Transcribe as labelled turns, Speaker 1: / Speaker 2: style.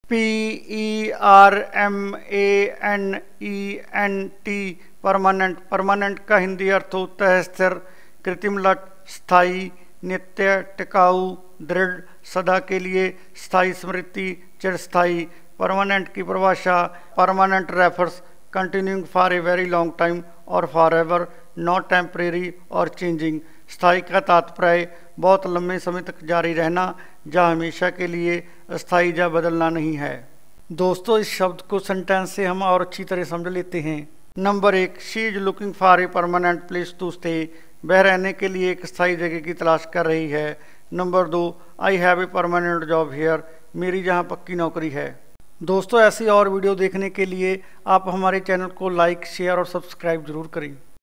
Speaker 1: PERMANENT permanent. Permanent का हिंदी अर्थ होता है स्थिर, कृत्रिमलट, स्थायी, नित्य, टिकाऊ, दृढ़, सदा के लिए, स्थायी स्मृति, चिरस्थायी। परमानेंट की परिभाषा: permanent refers continuing for a very long time और फॉर एवर, नॉट टेम्परेरी और चेंजिंग। स्थायी का तात्पर्य बहुत लंबे समय तक जारी रहना, या हमेशा के लिए, अस्थायी या बदलना नहीं है। दोस्तों, इस शब्द को सेंटेंस से हम और अच्छी तरह समझ लेते हैं। Number 1, she is looking for a permanent place to stay. वह रहने के लिए एक स्थायी जगह की तलाश कर रही है। Number 2, I have a permanent job here. मेरी जहाँ पक्की नौकरी है। दोस्तों, ऐसी और वीडियो देखने के लिए आप हमारे चैनल को लाइक, शेयर और सब्सक्राइब जरूर करें।